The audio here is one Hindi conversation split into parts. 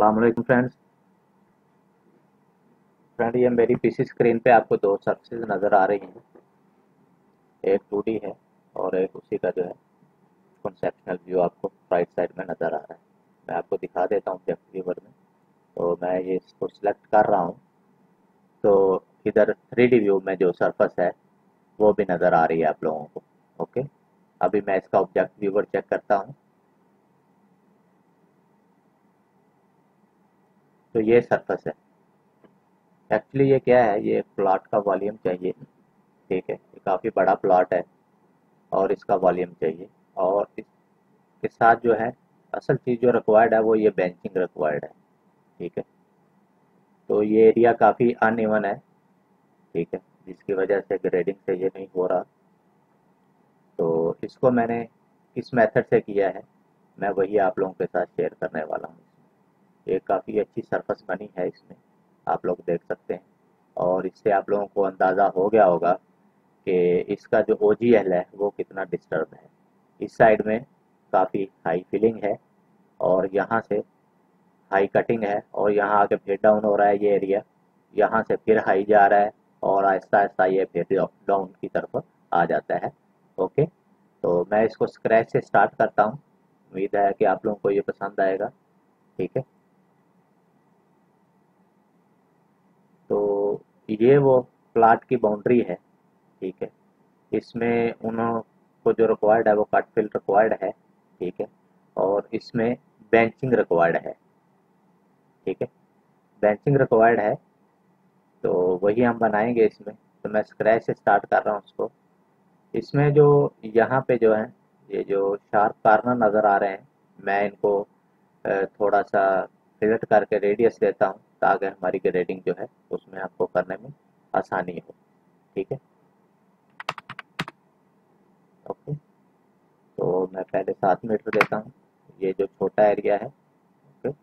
अस्सलाम वालेकुम फ्रेंड, ये मेरी पीसी स्क्रीन पे आपको दो सर्फेस नज़र आ रही हैं। एक 2D है और एक उसी का जो है कॉन्सेप्शनल व्यू आपको राइट साइड में नज़र आ रहा है। मैं आपको दिखा देता हूँ ऑब्जेक्ट व्यूवर में। तो मैं ये इसको सिलेक्ट कर रहा हूँ, तो इधर 3D व्यू में जो सरफेस है वो भी नज़र आ रही है आप लोगों को। ओके, अभी मैं इसका ऑब्जेक्ट व्यूवर चेक करता हूँ। तो ये सरफेस है। एक्चुअली ये क्या है, ये प्लॉट का वॉल्यूम चाहिए। ठीक है, ये काफ़ी बड़ा प्लॉट है और इसका वॉल्यूम चाहिए। और इसके साथ जो है असल चीज़ जो रिक्वायर्ड है वो ये बेंचिंग रिक्वायर्ड है। ठीक है, तो ये एरिया काफ़ी अनइवन है। ठीक है, जिसकी वजह से ग्रेडिंग से ये नहीं हो रहा। तो इसको मैंने किस मेथड से किया है, मैं वही आप लोगों के साथ शेयर करने वाला हूँ। ये काफ़ी अच्छी सरफेस बनी है इसमें, आप लोग देख सकते हैं। और इससे आप लोगों को अंदाज़ा हो गया होगा कि इसका जो OGL है वो कितना डिस्टर्ब है। इस साइड में काफ़ी हाई फीलिंग है और यहाँ से हाई कटिंग है, और यहाँ आके फिर डाउन हो रहा है ये एरिया। यहाँ से फिर हाई जा रहा है और आहिस्ता आहिस्ता ये फिर डाउन की तरफ आ जाता है। ओके, तो मैं इसको स्क्रैच से स्टार्ट करता हूँ। उम्मीद है कि आप लोगों को ये पसंद आएगा। ठीक है, तो ये वो प्लाट की बाउंड्री है। ठीक है, इसमें उनको जो रिक्वायर्ड है वो कट फिल रिक्वायर्ड है। ठीक है, और इसमें बेंचिंग रिक्वायर्ड है। ठीक है, बेंचिंग रिक्वायर्ड है, तो वही हम बनाएंगे इसमें। तो मैं स्क्रैच से स्टार्ट कर रहा हूँ उसको। इसमें जो यहाँ पे जो है ये जो शार्प कॉर्नर नज़र आ रहे हैं, मैं इनको थोड़ा सा फिलेट करके रेडियस देता हूँ ताकि हमारी ग्रेडिंग जो है उसमें आपको करने में आसानी हो। ठीक है, ओके, तो मैं पहले 7 मीटर देता हूँ, ये जो छोटा एरिया है। ओके,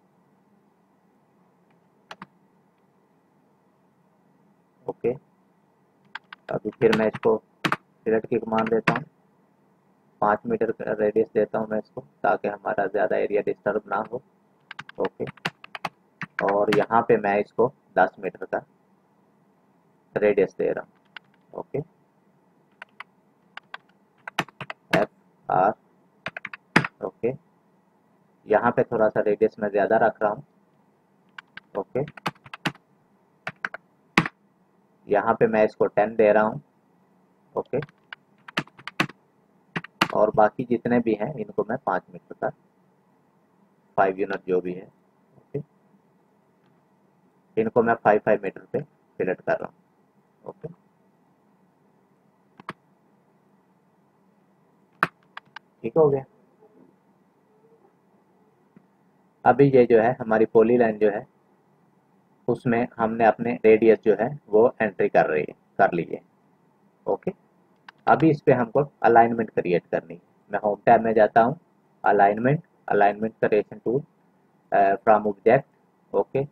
ओके, अभी फिर मैं इसको फिलेट की कमांड देता हूँ। 5 मीटर का रेडियस देता हूँ मैं इसको ताकि हमारा ज़्यादा एरिया डिस्टर्ब ना हो। ओके, और यहाँ पे मैं इसको 10 मीटर का रेडियस दे रहा हूँ। Okay, FR। ओके, यहाँ पे थोड़ा सा रेडियस मैं ज़्यादा रख रहा हूँ। ओके, यहाँ पे मैं इसको 10 दे रहा हूँ। ओके, और बाकी जितने भी हैं इनको मैं 5 मीटर का 5 यूनिट जो भी है। ओके, इनको मैं 5 5 मीटर पे फिलेट कर रहा हूँ। ओके, ठीक हो गया। अभी ये जो है हमारी पॉली लाइन जो है उसमें हमने अपने रेडियस जो है वो एंट्री कर ली है। ओके, अभी इस पे हमको अलाइनमेंट क्रिएट करनी है। मैं होम टैब में जाता हूँ, alignment, alignment creation tool, from object. Okay,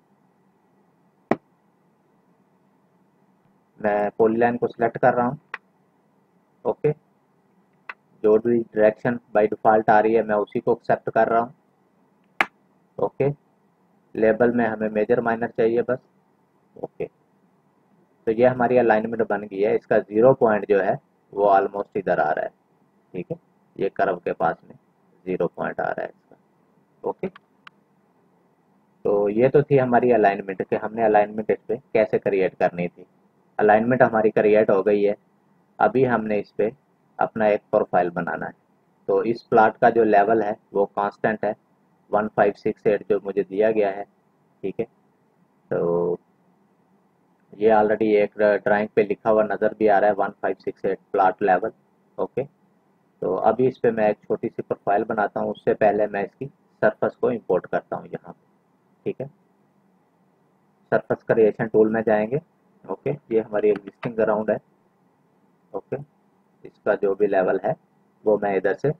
मैं पॉलीलाइन को सिलेक्ट कर रहा हूँ। ओके, जो भी डायरेक्शन बाय डिफ़ॉल्ट आ रही है मैं उसी को एक्सेप्ट कर रहा हूँ। ओके, लेबल में हमें मेजर माइनर चाहिए बस। ओके, तो ये हमारी अलाइनमेंट बन गई है। इसका 0 पॉइंट जो है वो ऑलमोस्ट इधर आ रहा है। ठीक है, ये कर्व के पास में 0 पॉइंट आ रहा है इसका। ओके, तो ये तो थी हमारी अलाइनमेंट कि हमने अलाइनमेंट इस पे कैसे क्रिएट करनी थी। अलाइनमेंट हमारी क्रिएट हो गई है। अभी हमने इस पे अपना एक प्रोफाइल बनाना है। तो इस प्लाट का जो लेवल है वो कांस्टेंट है, 1568 जो मुझे दिया गया है। ठीक है, तो ये ऑलरेडी एक ड्राइंग पे लिखा हुआ नज़र भी आ रहा है, 1568 प्लाट लेवल। ओके, तो अभी इस पे मैं एक छोटी सी प्रोफाइल बनाता हूँ। उससे पहले मैं इसकी सरफेस को इंपोर्ट करता हूँ यहाँ पे। ठीक है, सरफेस क्रिएशन टूल में जाएंगे। ओके, ये हमारी एग्जिस्टिंग ग्राउंड है। ओके, इसका जो भी लेवल है वो मैं इधर से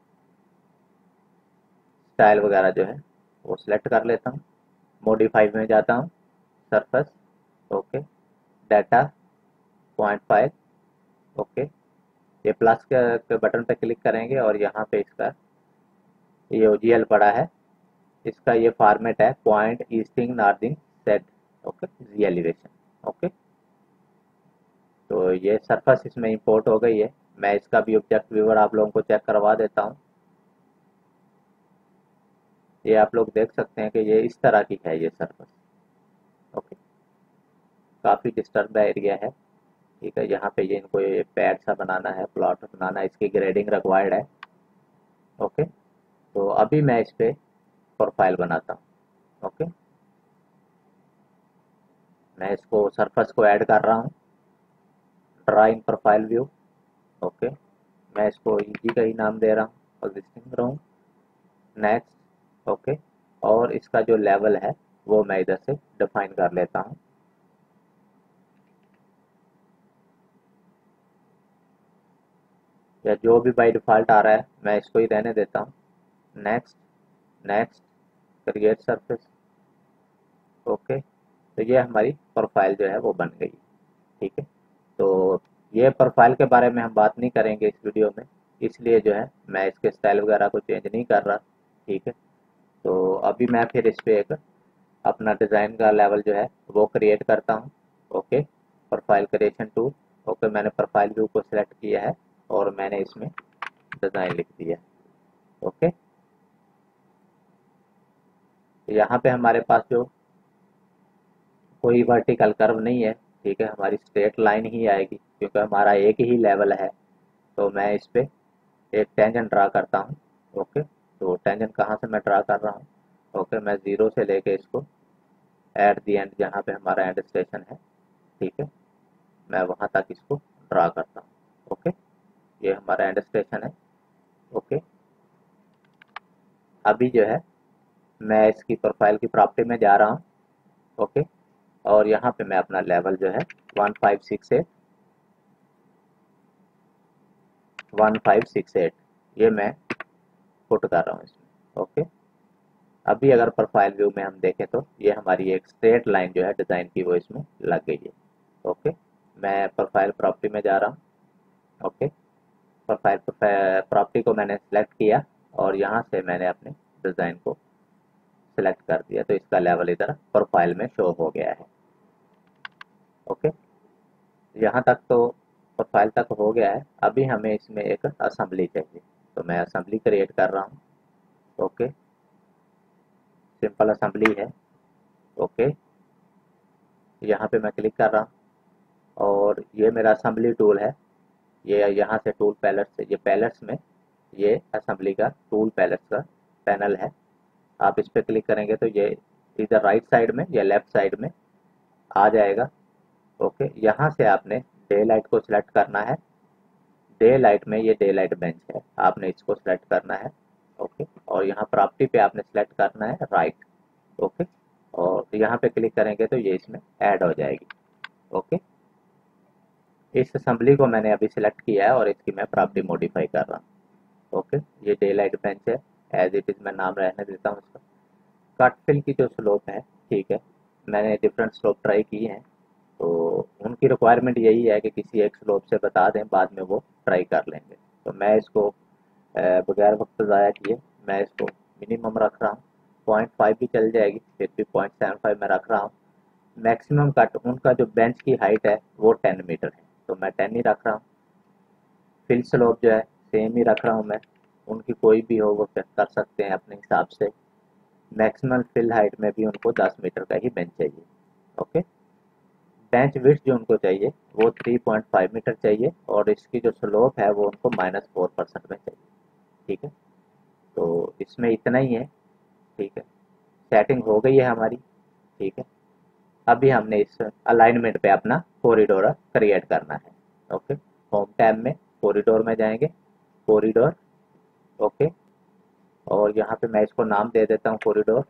स्टाइल वगैरह जो है वो सिलेक्ट कर लेता हूँ। मॉडिफाई में जाता हूँ, सरफेस। Okay, data 0.5। ओके, ये प्लस के बटन पे क्लिक करेंगे और यहाँ पे इसका ये OGL पड़ा है इसका ये फॉर्मेट है point easting northing set, okay, जी एलिवेशन, ओके। तो ये सरफेस इसमें इंपोर्ट हो गई है। मैं इसका भी ऑब्जेक्ट व्यूअर आप लोगों को चेक करवा देता हूँ। ये आप लोग देख सकते हैं कि ये इस तरह की है ये सरफेस, ओके। काफ़ी डिस्टर्ब एरिया है, ठीक है। यहाँ पे ये इनको ये पैड सा बनाना है, प्लॉट बनाना है, इसकी ग्रेडिंग रिक्वायर्ड है, ओके। तो अभी मैं इस पे प्रोफाइल बनाता हूँ, ओके। मैं इसको सरफेस को ऐड कर रहा हूँ, draw in profile view, okay. मैं इसको इजी का ही नाम दे रहा हूँ, एग्जिस्टिंग रहूँ, नेक्स्ट, ओके। और इसका जो लेवल है वो मैं इधर से डिफाइन कर लेता हूँ, या जो भी बाई डिफ़ॉल्ट आ रहा है मैं इसको ही रहने देता हूँ। Next, next, create surface, okay. तो ये हमारी प्रोफाइल जो है वो बन गई, ठीक है। तो ये प्रोफाइल के बारे में हम बात नहीं करेंगे इस वीडियो में, इसलिए जो है मैं इसके स्टाइल वगैरह को चेंज नहीं कर रहा, ठीक है। तो अभी मैं फिर इस पर एक अपना डिज़ाइन का लेवल जो है वो क्रिएट करता हूँ, okay. Profile creation tool, okay. मैंने प्रोफाइल व्यू को सिलेक्ट किया है और मैंने इसमें डिज़ाइन लिख दिया, ओके। तो यहाँ पे हमारे पास जो कोई वर्टिकल कर्व नहीं है, ठीक है, हमारी स्ट्रेट लाइन ही आएगी क्योंकि हमारा एक ही लेवल है। तो मैं इस पे एक टेंजेंट ड्रा करता हूँ, ओके। तो टेंजेंट कहाँ से मैं ड्रा कर रहा हूँ, ओके। मैं ज़ीरो से लेके इसको एट दी एंड जहाँ पे हमारा एंड स्टेशन है, ठीक है, मैं वहाँ तक इसको ड्रा करता हूँ, ओके। ये हमारा एंड स्टेशन है, ओके। अभी जो है मैं इसकी प्रोफाइल की प्रॉपर्टी में जा रहा हूँ, ओके। और यहाँ पे मैं अपना लेवल जो है 1568 ये मैं पुट कर रहा हूँ इसमें, ओके। अभी अगर प्रोफाइल व्यू में हम देखें तो ये हमारी एक स्ट्रेट लाइन जो है डिज़ाइन की वो इसमें लग गई है, ओके। मैं प्रोफाइल प्रॉपर्टी में जा रहा हूँ, ओके। प्रोफाइल प्रॉपर्टी को मैंने सेलेक्ट किया और यहाँ से मैंने अपने डिज़ाइन को सिलेक्ट कर दिया, तो इसका लेवल इधर प्रोफाइल में शो हो गया है, ओके। यहाँ तक तो प्रोफाइल तक हो गया है। अभी हमें इसमें एक असेंबली चाहिए, तो मैं असेंबली क्रिएट कर रहा हूँ, ओके। सिंपल असेंबली है, ओके। यहाँ पे मैं क्लिक कर रहा हूँ और ये मेरा असेंबली टूल है। ये यहाँ से टूल पैलेट से, ये पैलेट्स में ये असेंबली का टूल पैलेट्स का पैनल है। आप इस पर क्लिक करेंगे तो ये इधर राइट साइड में या लेफ्ट साइड में आ जाएगा, ओके। यहाँ से आपने डे लाइट को सिलेक्ट करना है। डे लाइट में ये डे लाइट बेंच है, आपने इसको सिलेक्ट करना है, ओके। और यहाँ प्रॉपर्टी पे आपने सिलेक्ट करना है राइट, ओके। और यहाँ पे क्लिक करेंगे तो ये इसमें ऐड हो जाएगी, ओके। इस असेंबली को मैंने अभी सिलेक्ट किया है और इसकी मैं प्रॉपर्टी मॉडिफाई कर रहा हूँ, ओके। ये डे लाइट बेंच है, एज इट इज़ मैं नाम रहने देता हूँ इसका। कट फिल की जो स्लोप है, ठीक है, मैंने डिफरेंट स्लोप ट्राई की हैं, तो उनकी रिक्वायरमेंट यही है कि किसी एक स्लोप से बता दें, बाद में वो ट्राई कर लेंगे। तो मैं इसको बगैर वक्त ज़ाया किए मैं इसको मिनिमम रख रहा हूँ। 0.5 भी चल जाएगी, फिर भी 0.75 मैं रख रहा हूँ। मैक्सिमम कट उनका जो बेंच की हाइट है वो 10 मीटर है, तो मैं 10 ही रख रहा हूँ। फिल स्लोप जो है सेम ही रख रहा हूँ मैं, उनकी कोई भी हो वो चेक कर सकते हैं अपने हिसाब से। मैक्सिमम फिल हाइट में भी उनको 10 मीटर का ही बेंच चाहिए, ओके। बेंच विड्थ जो उनको चाहिए वो 3.5 मीटर चाहिए और इसकी जो स्लोप है वो उनको -4% में चाहिए, ठीक है। तो इसमें इतना ही है, ठीक है। सेटिंग हो गई है हमारी, ठीक है। अभी हमने इस अलाइनमेंट पे अपना कॉरिडोर क्रिएट करना है, ओके। होम टैब में कॉरिडोर में जाएंगे, कॉरिडोर, ओके। और यहाँ पे मैं इसको नाम दे देता हूँ कॉरिडोर।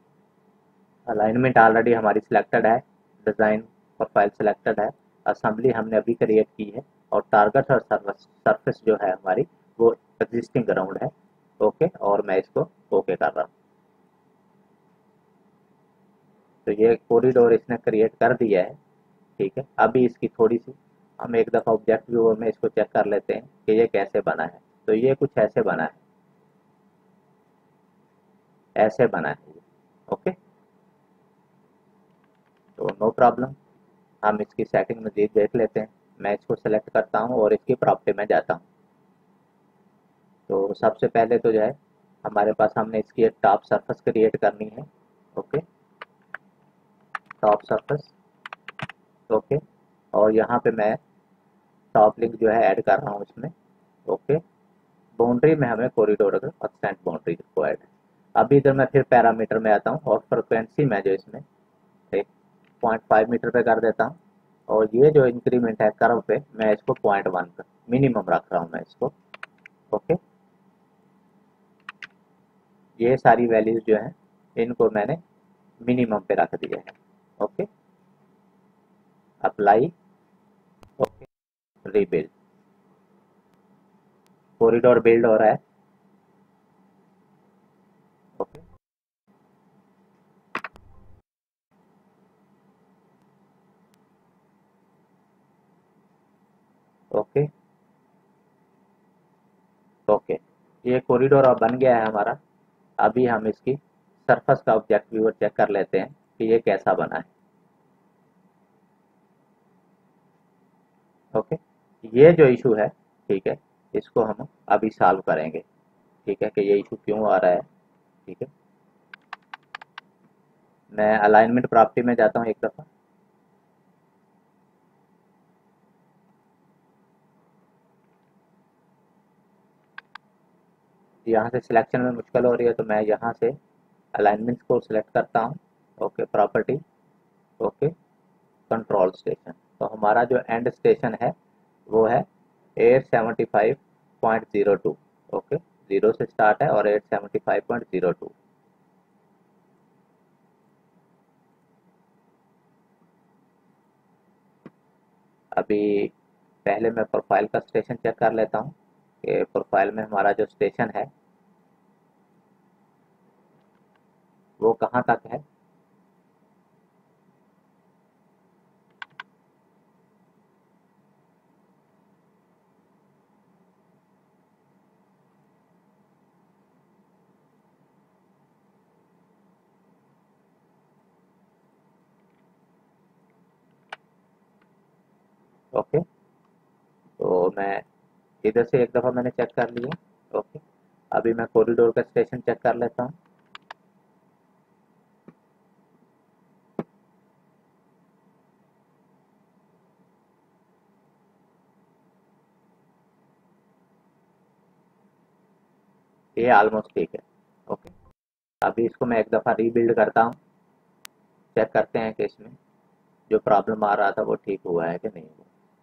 अलाइनमेंट ऑलरेडी हमारी सिलेक्टेड है, डिज़ाइन प्रोफाइल सिलेक्टेड है, असेंबली हमने अभी क्रिएट की है और टारगेट और सरफेस जो है हमारी वो एग्जिस्टिंग ग्राउंड है, ओके। और मैं इसको ओके कर रहा हूँ। तो ये कॉरिडोर इसने क्रिएट कर दिया है, ठीक है। अभी इसकी थोड़ी सी हम एक दफ़ा ऑब्जेक्ट व्यूअर में इसको चेक कर लेते हैं कि ये कैसे बना है। तो ये कुछ ऐसे बना है, ऐसे बना है ये। ओके, तो नो प्रॉब्लम, हम इसकी सेटिंग में देख लेते हैं। मैं इसको सेलेक्ट करता हूँ और इसकी प्रॉपर्टी में जाता हूँ। तो सबसे पहले तो जो है हमारे पास हमने इसकी एक टॉप सरफेस क्रिएट करनी है। Okay, top surface. ओके, और यहाँ पे मैं टॉप लिंक जो है ऐड कर रहा हूँ इसमें। ओके, बाउंड्री में हमें कॉरिडोर और सेंट बाउंड्री को ऐड है। अभी इधर मैं फिर पैरामीटर में आता हूँ और फ्रिक्वेंसी में जो इसमें 0.5 मीटर पे कर देता हूँ। और ये जो इंक्रीमेंट है कर्व पे मैं इसको 0.1 पे मिनिमम रख रहा हूँ मैं इसको। ओके, ये सारी वैल्यूज जो हैं इनको मैंने मिनिमम पे रख दिया है। Okay, apply. Okay, rebuild, corridor build हो रहा है। ओके, ओके, ओके, ये कॉरिडोर अब बन गया है हमारा। अभी हम इसकी सरफेस का ऑब्जेक्ट व्यूअर चेक कर लेते हैं कि ये कैसा बना है। ओके, ये जो इशू है, ठीक है, इसको हम अभी सॉल्व करेंगे। ठीक है, कि ये इशू क्यों आ रहा है। ठीक है, मैं अलाइनमेंट प्रॉपर्टी में जाता हूँ एक दफ़ा। यहाँ से सिलेक्शन में मुश्किल हो रही है तो मैं यहाँ से अलाइनमेंट को सिलेक्ट करता हूँ। Okay, property. Okay, control station. तो हमारा जो एंड स्टेशन है वो है 875.02। ओके, 0 से स्टार्ट है और 875.02। अभी पहले मैं प्रोफाइल का स्टेशन चेक कर लेता हूँ कि प्रोफाइल में हमारा जो स्टेशन है वो कहाँ तक है। ओके, तो मैं इधर से एक दफ़ा मैंने चेक कर लिया। ओके, अभी मैं कॉरिडोर का स्टेशन चेक कर लेता हूँ। ये ऑलमोस्ट ठीक है। ओके, अभी इसको मैं एक दफ़ा रीबिल्ड करता हूँ। चेक करते हैं कि इसमें जो प्रॉब्लम आ रहा था वो ठीक हुआ है कि नहीं हुआ।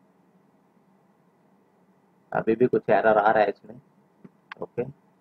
अभी भी कुछ एरर आ रहा है इसमें। ओके,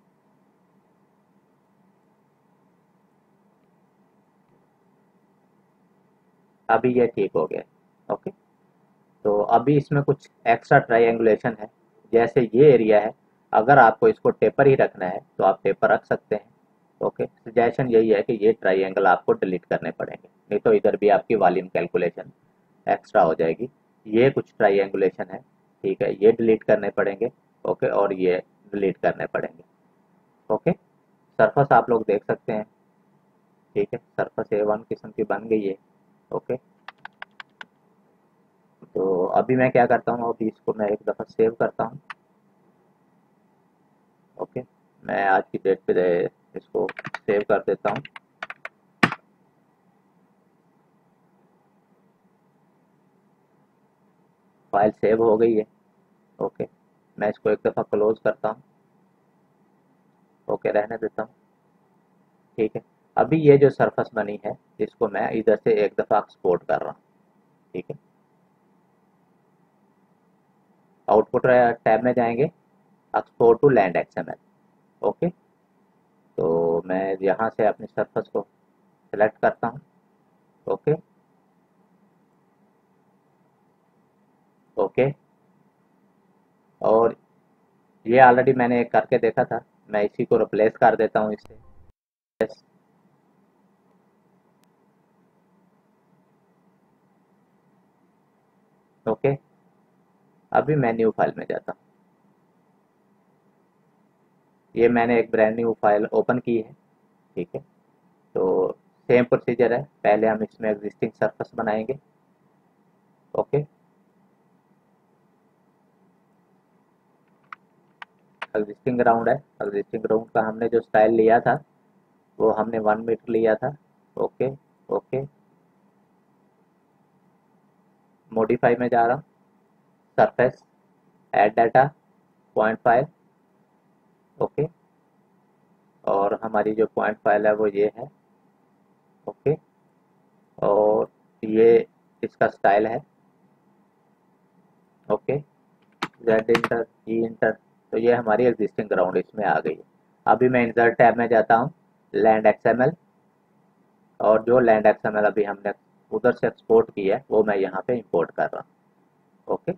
अभी ये ठीक हो गया। ओके, तो अभी इसमें कुछ एक्स्ट्रा ट्रायंगुलेशन है। जैसे ये एरिया है, अगर आपको इसको टेपर ही रखना है तो आप टेपर रख सकते हैं। ओके, सजेशन यही है कि ये ट्रायंगल आपको डिलीट करने पड़ेंगे, नहीं तो इधर भी आपकी वॉल्यूम कैलकुलेशन एक्स्ट्रा हो जाएगी। ये कुछ ट्रायंगुलेशन है, ठीक है, ये डिलीट करने पड़ेंगे। ओके, और ये डिलीट करने पड़ेंगे। ओके, सरफस आप लोग देख सकते हैं। ठीक है, सरफस A1 किस्म की बन गई है। ओके, तो अभी मैं क्या करता हूँ, अभी इसको मैं एक दफ़ा सेव करता हूँ। ओके, मैं आज की डेट पे इसको सेव कर देता हूँ। फाइल सेव हो गई है। ओके, मैं इसको एक दफ़ा क्लोज करता हूँ। ओके, रहने देता हूँ। ठीक है, अभी ये जो सरफस बनी है इसको मैं इधर से एक दफ़ा एक्सपोर्ट कर रहा हूँ। ठीक है, आउटपुट टैब में जाएंगे, export to land XML। Okay, तो मैं यहाँ से अपनी सरफस को सिलेक्ट करता हूँ। ओके, ओके, और ये ऑलरेडी मैंने एक करके देखा था, मैं इसी को रिप्लेस कर देता हूँ इससे। यस, ओके, अभी मैं न्यू फाइल में जाता हूँ। ये मैंने एक ब्रांड न्यू फाइल ओपन की है। ठीक है। तो सेम प्रोसीजर है, पहले हम इसमें एग्जिस्टिंग सरफेस बनाएंगे। ओके, एग्जिस्टिंग ग्राउंड है, एग्जिस्टिंग ग्राउंड का हमने जो स्टाइल लिया था वो हमने 1 मीटर लिया था। ओके, ओके, मॉडिफाई में जा रहा हूँ, सरफेस, ऐड डाटा, 0.5। ओके, और हमारी जो पॉइंट फाइल है वो ये है। ओके, और ये इसका स्टाइल है। Okay, Z enter, E enter, तो ये हमारी एग्जिस्टिंग ग्राउंड इसमें आ गई है। अभी मैं इंसर्ट टैब में जाता हूँ, लैंड एक्सएमएल, और जो लैंड एक्सएमएल अभी हमने उधर से एक्सपोर्ट किया है वो मैं यहाँ पे इंपोर्ट कर रहा हूँ। ओके,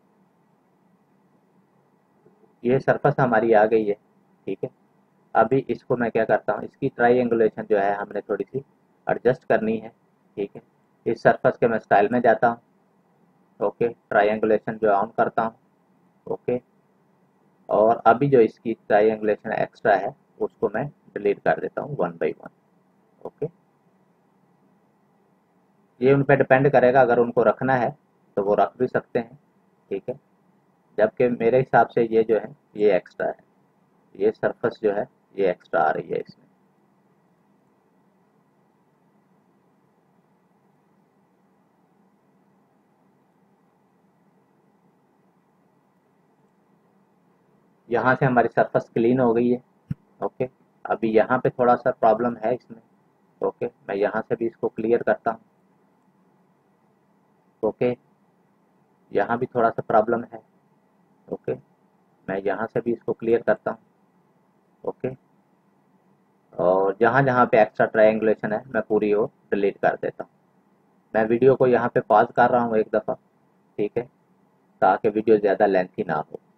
ये सरफेस हमारी आ गई है। ठीक है, अभी इसको मैं क्या करता हूँ, इसकी ट्राईएंगुलेशन जो है हमने थोड़ी सी एडजस्ट करनी है। ठीक है, इस सरफेस के मैं स्टाइल में जाता हूँ। ओके, ट्राईएंगुलेशन जो ऑन करता हूँ। ओके, और अभी जो इसकी ट्राईएंगुलेशन एक्स्ट्रा है उसको मैं डिलीट कर देता हूँ 1 बाई 1। ओके, ये उन पर डिपेंड करेगा, अगर उनको रखना है तो वो रख भी सकते हैं। ठीक है, जबकि मेरे हिसाब से ये जो है ये एक्स्ट्रा है, ये सरफेस जो है ये एक्स्ट्रा आ रही है इसमें। यहाँ से हमारी सरफेस क्लीन हो गई है। ओके, अभी यहाँ पे थोड़ा सा प्रॉब्लम है इसमें। ओके, मैं यहाँ से भी इसको क्लियर करता हूँ। ओके, यहाँ भी थोड़ा सा प्रॉब्लम है। ओके, मैं यहाँ से भी इसको क्लियर करता हूँ। ओके, और जहाँ जहाँ पे एक्स्ट्रा ट्रायंगुलेशन है मैं पूरी वो डिलीट कर देता हूँ। मैं वीडियो को यहाँ पे पॉज कर रहा हूँ एक दफ़ा। ठीक है, ताकि वीडियो ज़्यादा लेंथी ना हो।